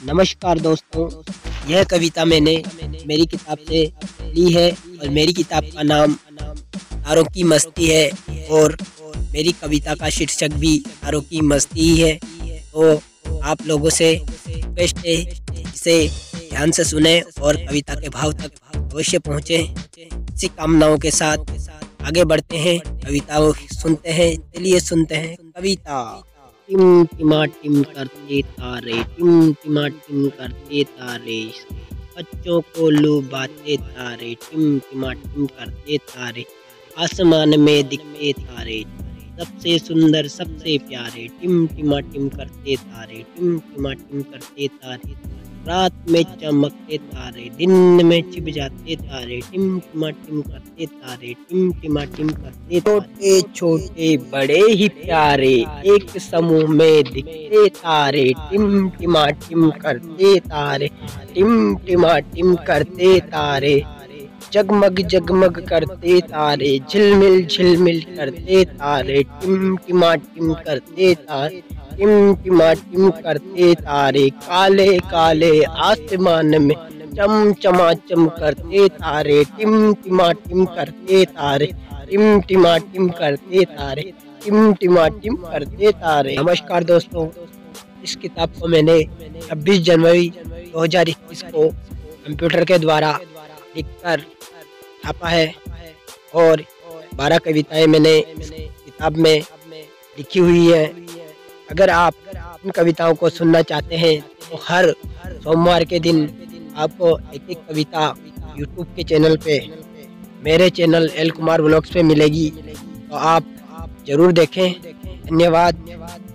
नमस्कार दोस्तों, यह कविता मैंने मेरी किताब से ली है और मेरी किताब का नाम तारों की मस्ती है और मेरी कविता का शीर्षक भी तारों की मस्ती ही है। तो आप लोगों से रिक्वेस्ट है, इसे ध्यान से सुने और कविता के भाव तक अवश्य पहुँचे। इसी कामनाओं के साथ आगे बढ़ते हैं, कविताओं सुनते हैं। चलिए सुनते हैं कविता। टिम टिमा टिम करते तारे, टिम टिमा टिम करते तारे, बच्चों को लुभाते तारे, टिम टिमा टिम करते तारे, आसमान में दिखते तारे, सबसे सुंदर सबसे प्यारे, टिम टिमा टिम करते तारे, टिम टिमा टिम करते तारे, रात में चमकते तारे, दिन में छिप जाते तारे, टिम टिमा टिम करते तारे, टिम टिमा टिम करते, छोटे छोटे बड़े ही प्यारे, एक समूह में दिखते तारे, टिम टिमा टिम करते तारे, टिम टिमा टिम करते तारे, जगमग जगमग करते तारे, झिलमिल झिलमिल करते तारे, टिम टिमा टिम करते तारे, टिम टिमा टिम करते तारे, काले काले आसमान में चम चमाचम करते तारे, टिम टिमा टिम करते तारे, टिम टिमा टिम करते तारे, टिम टिमा टिम करते तारे। नमस्कार दोस्तों, इस किताब को मैंने 26 जनवरी 2021 को कंप्यूटर के द्वारा लिखकर छापा है और 12 कविताएं मैंने किताब में लिखी हुई है। अगर आप इन कविताओं को सुनना चाहते हैं तो हर सोमवार के दिन आपको एक एक कविता यूट्यूब के चैनल पे, मेरे चैनल एल कुमार व्लॉग्स पे मिलेगी, तो आप ज़रूर देखें। धन्यवाद।